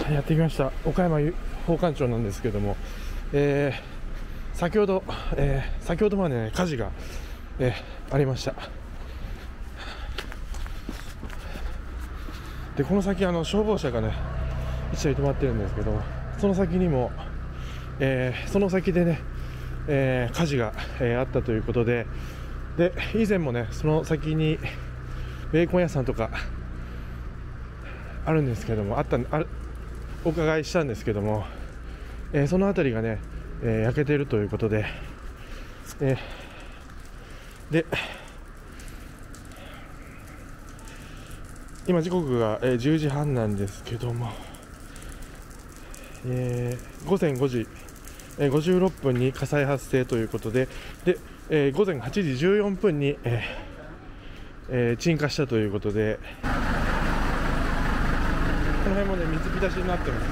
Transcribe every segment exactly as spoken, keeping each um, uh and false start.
やってきました岡山宝冠町なんですけども、えー、先ほど、えー、先ほどまで、ね、火事が、えー、ありました。でこの先あの消防車がね一台止まってるんですけど、その先にも、えー、その先でね、えー、火事が、えー、あったということで、で以前もねその先にベーコン屋さんとかあるんですけどもあったあるお伺いしたんですけども、えー、その辺りがね、えー、焼けているということで、えー、で今時刻が、えー、じゅうじはんなんですけども、えー、ごぜんごじ、えー、ごじゅうろっぷんに火災発生ということで、で、えー、ごぜんはちじじゅうよんぷんに、えーえー、鎮火したということで、この辺もね水浸しになってます。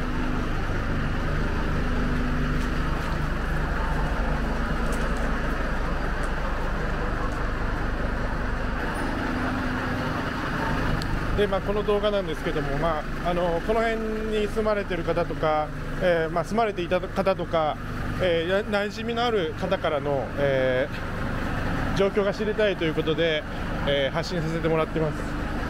でまあ、この動画なんですけども、まあ、あのこの辺に住まれている方とか、えーまあ、住まれていた方とか、えー、馴染みのある方からの、えー、状況が知りたいということで、えー、発信させてもらっています。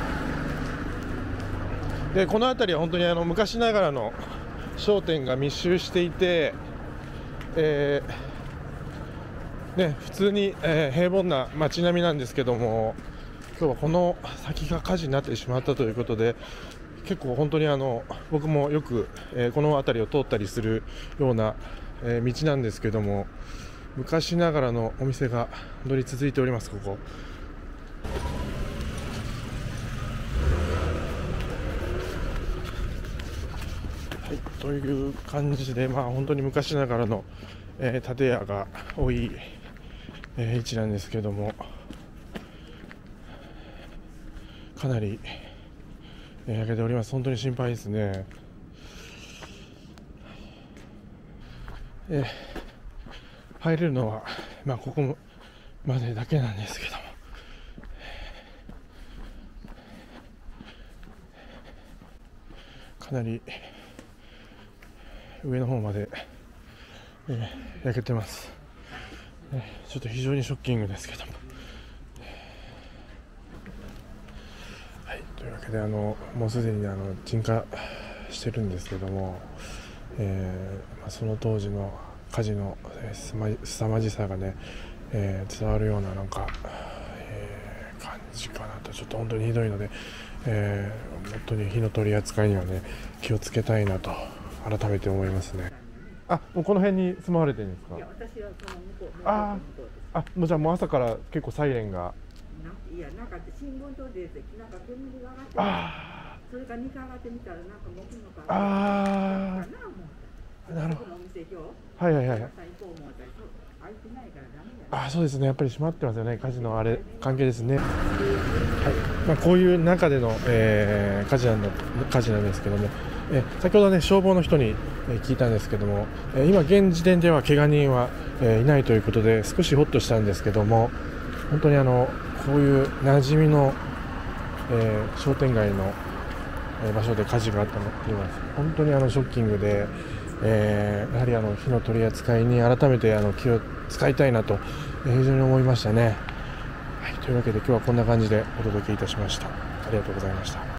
でこの辺りは本当にあの昔ながらの商店が密集していて、えーね、普通に、えー、平凡な街並みなんですけども、今日はこの先が火事になってしまったということで、結構本当にあの僕もよく、えー、この辺りを通ったりするような、えー、道なんですけども、昔ながらのお店が本当に続いております。ここはい、という感じで、まあ、本当に昔ながらの、えー、建屋が多い、えー、位置なんですけども、かなり、えー、焼けております。本当に心配ですね。えー、入れるのは、まあ、ここまでだけなんですけども、かなり上の方まで、えー、焼けてます、えー。ちょっと非常にショッキングですけども。というわけであのもうすでにあの鎮火してるんですけども、えーまあ、その当時の火事のすさまじさがね、えー、伝わるようななんか、えー、感じかなと。ちょっと本当にひどいので、えー、本当に火の取り扱いにはね気をつけたいなと改めて思いますね。あ、もうこの辺に住まわれてるんですか？いや、私はその向こう。ああ、もうじゃあもう朝から結構サイレンが。 いや、なんか新聞とでなんか煙が上がって、あそれからにかい上がってみたらなんかもくのかな。ああ、なるほど。 はいはいはい。あ、そうですね。やっぱり閉まってますよね。火事のあれ関係ですね。はい。まあこういう中での、えー、火事なんだ火事なんですけども、えー、先ほどね消防の人に、えー、聞いたんですけども、えー、今現時点では怪我人は、えー、いないということで少しホッとしたんですけども、本当にあのこういう馴染みの、えー、商店街の、えー、場所で火事があったのっていうのは本当にあのショッキングで、えー、やはりあの火の取り扱いに改めてあの気を使いたいなと、えー、非常に思いましたね。はい、というわけで今日はこんな感じでお届けいたしました。ありがとうございました。